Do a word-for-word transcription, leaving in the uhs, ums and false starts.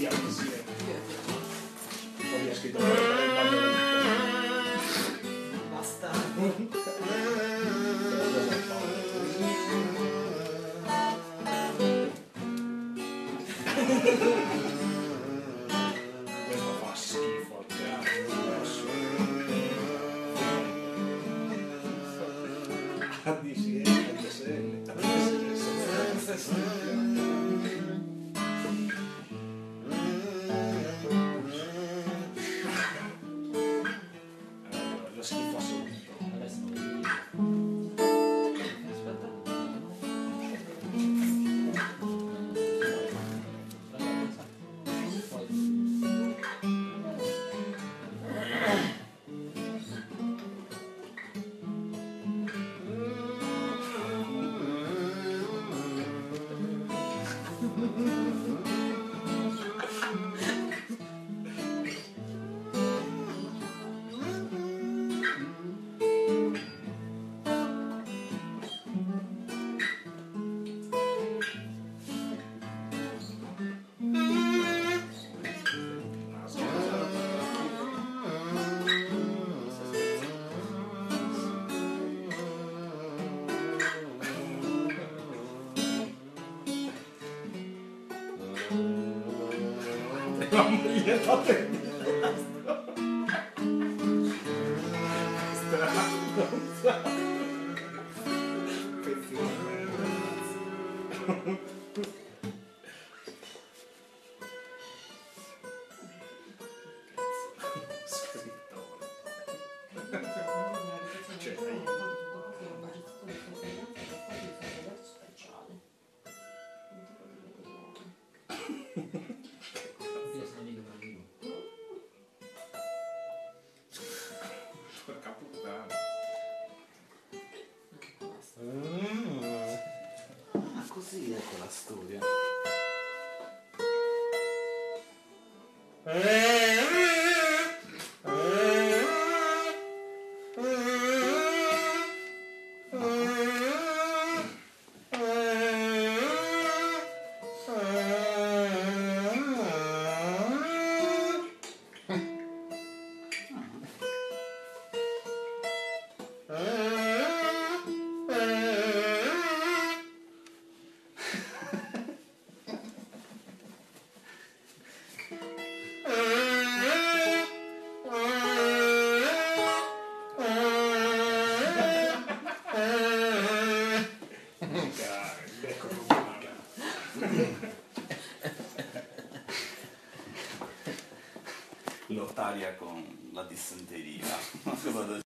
Sì, anche sì. Poi ha scritto Bastardo. Questo fa schifo al cazzo. A D S L, A D S L, A D S L. Lo schifo assoluto. La mogliettate di stronza. Pezzi di merda. Scrittore. Cioè, porca puttana. Ma così ecco la storia. Lottaria con la dissenteria.